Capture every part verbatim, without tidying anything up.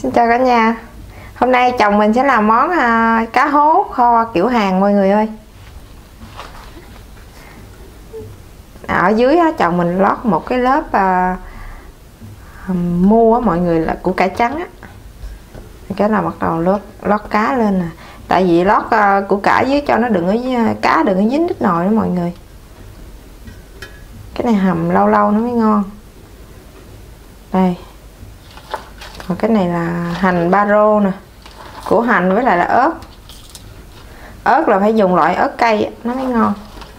Xin chào cả nhà. Hôm nay chồng mình sẽ làm món à, cá hố kho kiểu Hàn mọi người ơi. À, ở dưới á, chồng mình lót một cái lớp à, mua á, mọi người là củ cải trắng á. Cái là bắt đầu lót lót cá lên nè. Tại vì lót à, củ cải dưới cho nó đừng ở cá đừng có dính nước nồi đó mọi người. Cái này hầm lâu lâu nó mới ngon. Đây. Còn cái này là hành baro nè, củ hành với lại là ớt. Ớt là phải dùng loại ớt cây nó mới ngon.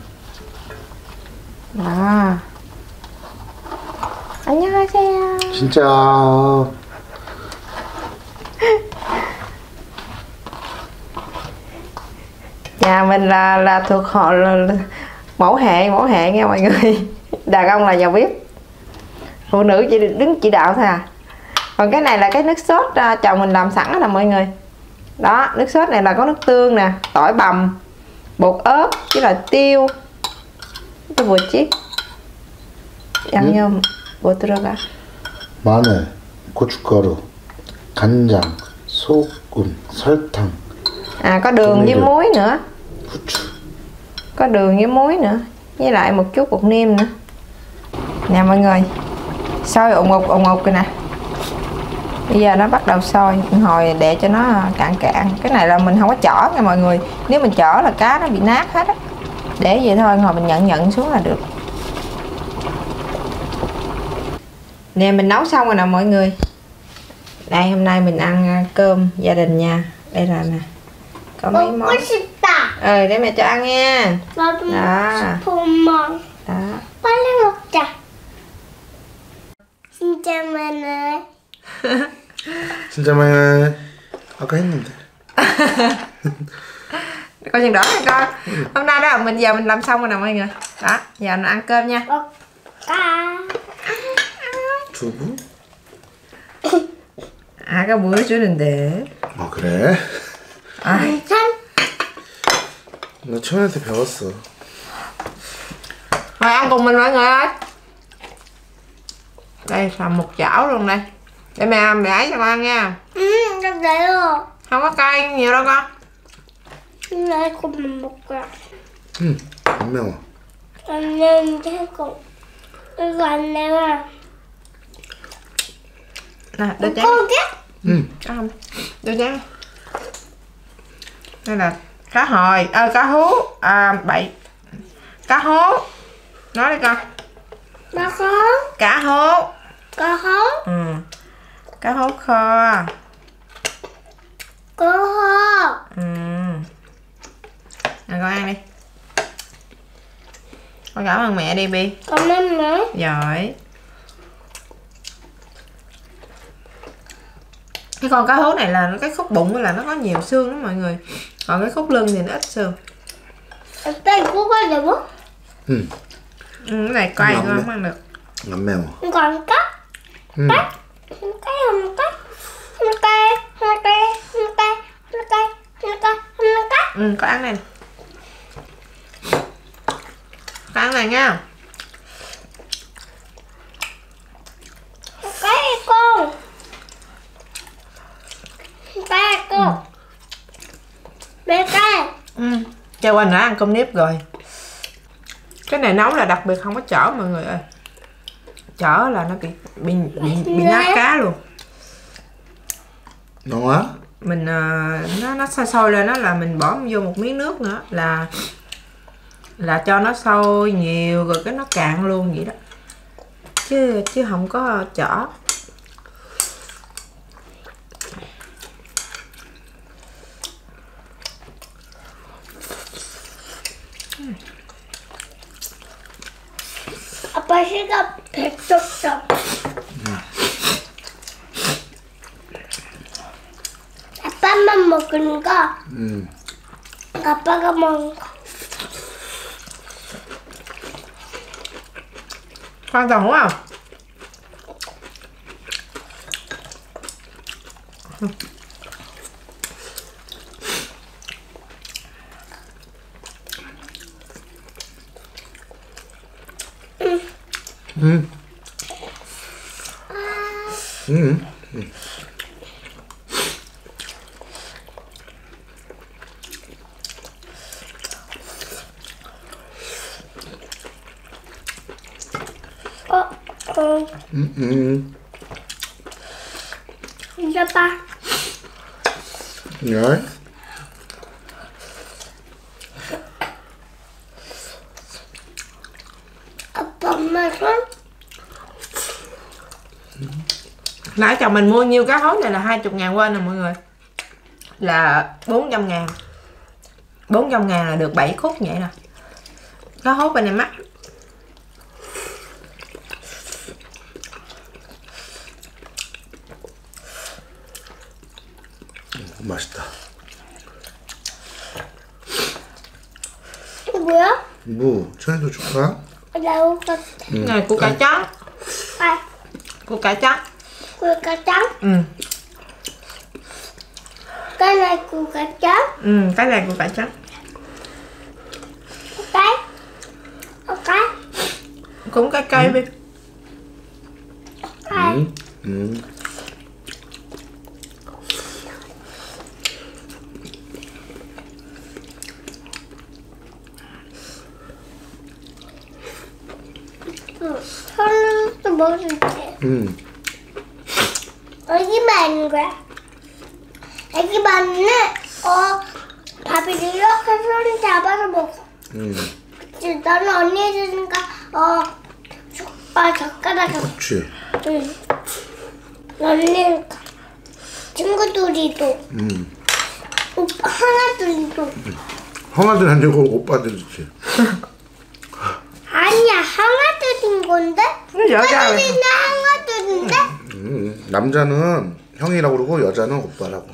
Đó. 안녕하세요. Xin chào. Nhà mình là là thuộc họ là, là mẫu hệ mẫu hệ nha mọi người. Đàn ông là vào bếp, phụ nữ chỉ đứng chỉ đạo thôi à. Còn cái này là cái nước sốt uh, chồng mình làm sẵn đó nè mọi người. Đó, nước sốt này là có nước tương nè, tỏi bằm, bột ớt với là tiêu. Cái bột chiếc. 양념 뭐 들어가? 마늘, 고춧가루, 간장, 소금, 설탕. À có đường với muối nữa. 후추. Có đường với muối nữa, với lại một chút bột nêm nữa. Nè mọi người, sôi ủng ục ủng ục kìa nè. Bây giờ nó bắt đầu sôi, hồi để cho nó cạn cạn. Cái này là mình không có chỏ nha mọi người. Nếu mình chỏ là cá nó bị nát hết á. Để vậy thôi, hồi mình nhận nhận xuống là được. Nè mình nấu xong rồi nè mọi người. Đây hôm nay mình ăn cơm gia đình nha. Đây là nè. Có mấy món. Ờ để mẹ cho ăn nha. Đó. Đó. 빨리 먹자. 진짜 많아. 진짜 많이 아까 했는데. Coi chừng đó nha con. Hôm nay đó mình giờ mình làm xong rồi nè mọi người. Đó, giờ mình ăn cơm nha. cá. 두부? 아가 보여주는데. 아 그래? 아, 나 천한테 배웠어. rồi ăn cùng mình mọi người ơi. Đây làm một chảo luôn đây. Để mẹ mẹ ấy cho con ăn nha. Ừ, rất đấy. Không có cay nhiều đâu con. lấy của mình một cái. 응, 안 매워. 안 매운데 이거 이거 안 매워. Nè, đưa chén. 응. Không, đưa chén. Đây là cá hồi, ơ à, cá hú, à bậy. Cá hố. Nói đi con. Cá hố. Cá hố. Cá hố. Ừ. Cá hố kho. Cá hố. Ừ. Nè con ăn đi. Con cảm ơn mẹ đi Bi. Cảm ơn mẹ. Giỏi. Cái con cá hố này là cái khúc bụng là nó có nhiều xương lắm mọi người. Còn cái khúc lưng thì nó ít xương. Đây có cái gì không? 응. Ừ, cái này coi con không ăn được. 안 매워. I거 안 까? 응. 까? 안 까요 안 까? 안 까요 안 까요 안 까요 안 까요 안 까요 안 까요. Ừ, có ăn này. Có ăn này nha. Cái con. Cái con. Bé cái. Ừ. Cho quanh đã ăn cơm nếp rồi. Cái này nấu là đặc biệt không có chở mọi người ơi. Chở là nó bị bị bị, bị nát cá luôn. 너와? Mình uh, nó nó sôi sôi lên đó là mình bỏ vô một miếng nước nữa là là cho nó sôi nhiều rồi cái nó cạn luôn vậy đó. Chứ chứ không có chở. 아빠 시가 백 줬어. 아빠만 먹는 거. 응. 아빠가 먹는 거. Khoan tàu không? 응. 응. 응. Ừ, ừ. Cho ba. Đấy. Bấm mà con. Nãy chồng mình mua nhiêu cá hối này là hai mươi ngàn quên nè mọi người. Là bốn trăm ngàn. bốn trăm ngàn là được bảy khúc vậy nè. Cá hối bên này mắc. 맛있다. Cái bữa. 무, 천혜도 줄까? Đâu có. Ừ. Này củ cải trắng. Ai. Củ cải trắng. Củ cải trắng. Ừ. Cái này củ cải trắng. Ừ, cái này củ cải trắng. Cái. Cái. Cũng cái cây đi. Cái. 응. 응. 손은 또 먹을 때. 응. 여기만 거야. 여기만은 어 밥을 이렇게 손 잡아서 먹어. 응. 그치? 너는 언니 해주니까 어 숟가 젓가락. 그렇지. 응. 언니 친구들이도 응. 오빠 하나들이도. 형아들 아니고 오빠들이지. 아니야 하나들인 건데. 여자. 하나들이는 하나들인데. 응. 남자는 형이라고 그러고 여자는 오빠라고.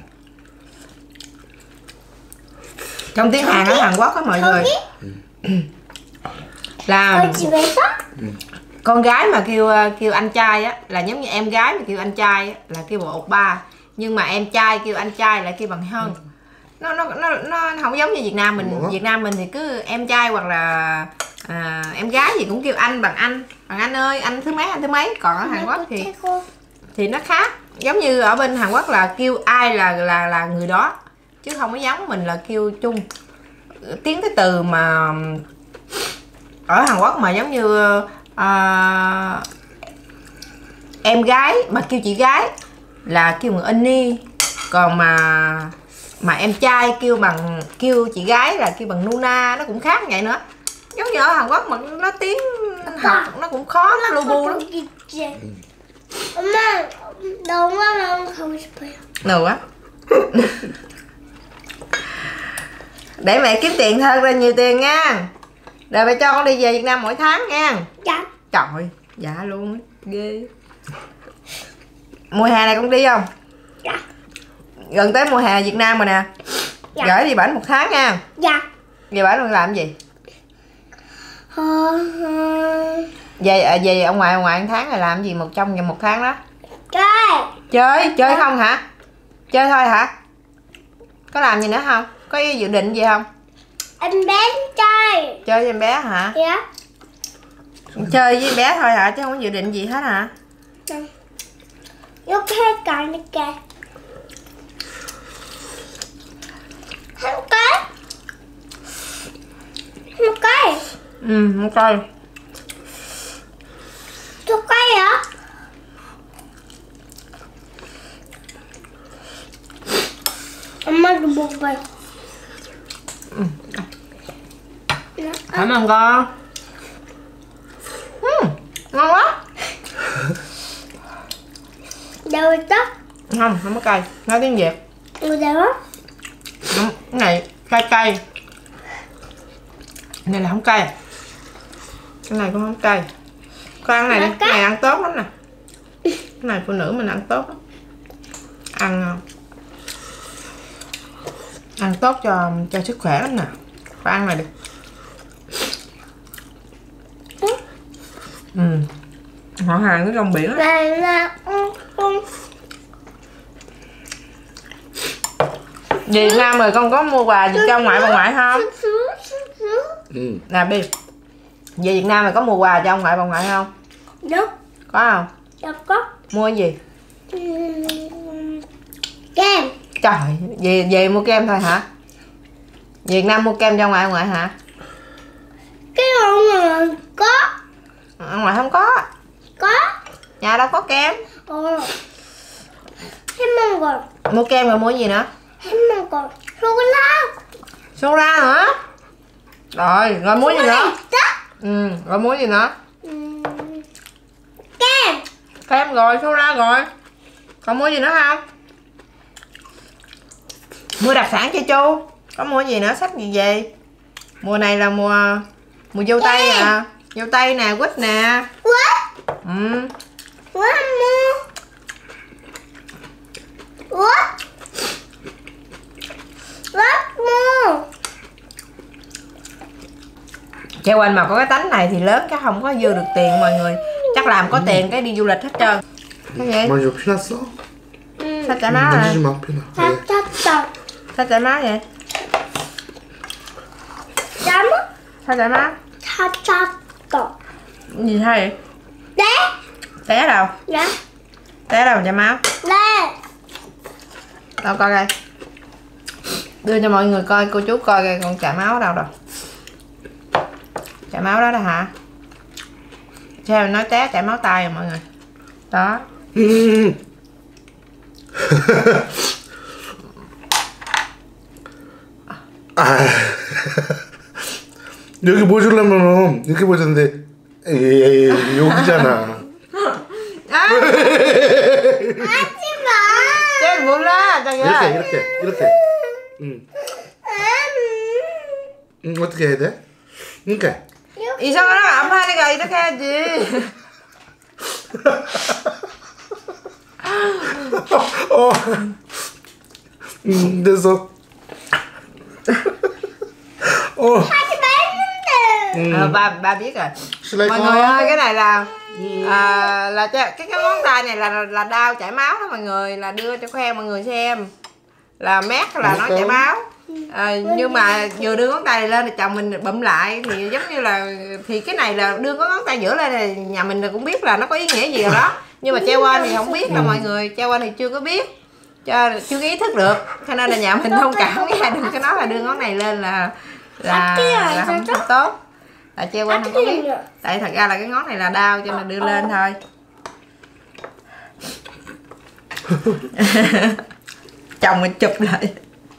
Trong tiếng Hàn ở Hàn Quốc á mọi người. 저기 Là ở 집에서 con gái mà kêu kêu anh trai á là giống như em gái mà kêu anh trai á, là kêu bộ oppa, nhưng mà em trai kêu anh trai lại kêu bằng hơn. Nó nó nó nó không giống như Việt Nam mình. Ủa? Việt Nam mình thì cứ em trai hoặc là à, em gái gì cũng kêu anh bằng anh, bằng anh ơi, anh thứ mấy anh thứ mấy. Còn ở Hàn Quốc thì thì nó khác. Giống như ở bên Hàn Quốc là kêu ai là là là người đó, chứ không có giống mình là kêu chung. Tiếng cái từ mà ở Hàn Quốc mà giống như à, em gái mà kêu chị gái là kêu bằng Annie, còn mà mà em trai kêu bằng kêu chị gái là kêu bằng Nuna, nó cũng khác vậy nữa. Giống như ở Hàn Quốc mà nó tiếng học nó cũng khó, nó lu bu lắm. 엄마 나 엄마랑 가고 싶어요. Nù á. Để mẹ kiếm tiền hơn ra nhiều tiền nha. Rồi mẹ cho con đi về Việt Nam mỗi tháng nha. Dạ. Trời, dạ luôn á, ghê. Mùa hè này con đi không? Dạ. Gần tới mùa hè Việt Nam rồi nè. Dạ. Gửi đi bển một tháng nha. Dạ. Về bển con làm gì? Ờ, ờ, Về về ông ngoại ông ngoại một tháng rồi làm gì một trong vòng một tháng đó? Chơi. Chơi, chơi không hả? Chơi thôi hả? Có làm gì nữa không? Có dự định gì không? Em bé chơi. Chơi với em bé hả? Dạ. Chơi với em bé thôi hả? Chứ không có dự định gì hết hả? 이렇게 할까 이렇게. 한 개? 한 개? Ừ, không coi. 두 개야? 엄마도 먹어요. Cảm ơn con. Ừ, ngon quá. Đâu 있어? Không, không có cay. Nói tiếng Việt. 어디로? Không, cái này cay cay. Cái này là không cay. Cái này cũng không cay. Con ăn này đi, cái này ăn tốt lắm nè. Cái này phụ nữ mình ăn tốt lắm. Ăn ăn tốt cho cho sức khỏe lắm nè. Con ăn này đi. Ừ. Họ hàng cái rong biển á. Này là 응, 응. Việt Nam rồi con có mua quà gì cho ông ngoại bà ngoại không? 응. Nè Bi, về Việt Nam rồi có mua quà cho ông ngoại bà ngoại không? Đúng. Có không? Đâu có. Mua cái gì? Ừm, kem. Trời, về về mua kem thôi hả? Việt Nam mua kem cho ông ngoại bà ngoại hả? Cái ông mà có. Ông ngoại không có. Có. Nhà đâu có kem. 어. 햄버거. Mua kem rồi mua gì nữa? 햄버거. 초콜릿. Sô ra hả? Rồi, rồi mua gì nữa? 있어? Ừ, rồi mua gì nữa? 음. 잼. Kem rồi, sô ra rồi. Còn mua gì nữa không? Mua đặc sản cho Chu. Có mua gì nữa, sách gì về? Mùa này là mùa mùa dâu tây nè, dâu tây nè, quýt nè. What? Ừ. What more? What? What more? Treo anh mà có cái tánh này thì lớn chắc không có dư được tiền mọi người. Chắc làm có tiền cái đi du lịch hết trơn. Cái gì? 엄마 이거 피났어? 음. Sao chả má rồi? 만지지 마 피나. 네. 찾았다. Sao chả má vậy? 짬? Sao chả má? 찾았다. Gì thôi? 네? Té đâu? 네? Té đâu chả má? 네. Đâu coi coi. Đưa cho mọi người coi, cô chú coi coi con chả máu đâu rồi. Chảy máu đó đó hả? Sao nói té chảy máu tay rồi mọi người. Đó. 음. 아. 여기 보여주려면 이렇게 보여줬는데 에이, 여기잖아. À, 하지 마. chơi buồn ra trời 이렇게 ơi. 이렇게 이렇게. 응. 응, 어떻게 해야 돼? 이렇게. 이상하게 안 하니까 이렇게 해야지. 어. 음, 됐어. 어. 하지 말는데. Ờ, ba ba biết rồi. 슬라이 Mọi người ơi, cái này là à, là cái cái ngón tay này là là đau chảy máu đó mọi người, là đưa cho khoe mọi người xem. Là mét là nó chảy máu. À, nhưng mà vừa đưa ngón tay này lên thì chồng mình bụm lại thì giống như là thì cái này là đưa có ngón tay giữa lên thì nhà mình cũng biết là nó có ý nghĩa gì rồi đó, nhưng mà treo quên thì không biết là mọi người, treo quên thì chưa có biết, cho chưa có ý thức được, cho nên là nhà mình thông cảm với hai đừng có nói là đưa ngón này lên là là, là không, không tốt, là treo quên không có biết, tại thật ra là cái ngón này là đau cho nên đưa lên thôi. Chồng mình chụp lại.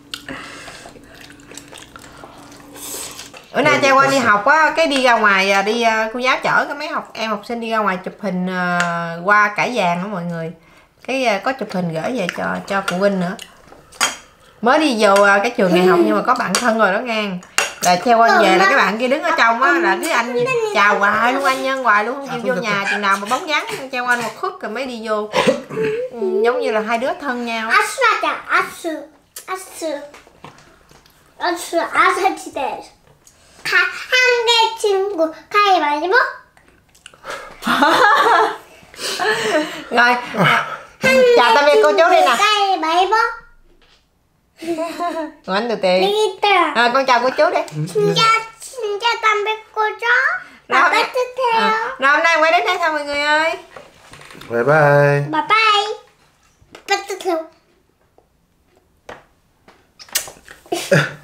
Bữa nay Treo qua đi học á, cái đi ra ngoài đi cô giáo chở cái mấy học em học sinh đi ra ngoài chụp hình uh, qua cải vàng đó mọi người, cái uh, có chụp hình gửi về cho cho phụ huynh nữa. Mới đi vô uh, cái trường này học nhưng mà có bạn thân rồi đó ngang. Là Treo qua về là cái bạn kia đứng ở trong á, là cứ anh chào hoài luôn, anh nhân hoài luôn, không chịu vô nhà, chừng nào mà bóng vắng Treo qua một khúc rồi mới đi vô. Giống như là hai đứa thân nhau. 아수하자. 아수. 아수. 아수. 아사지대. 한개 친구 가위바위보. Rồi chào tạm biệt cô chú đi nè. 가위바위보. Ngồi anh từ tiền. 이기더라. À, con chào cô chú đi. 진짜 진짜 담배 꽂아. Rồi, 나 따뜻해요. à, rồi hôm nay quay đến đây thôi mọi người ơi. Bye bye. Bye bye. 따뜻해요.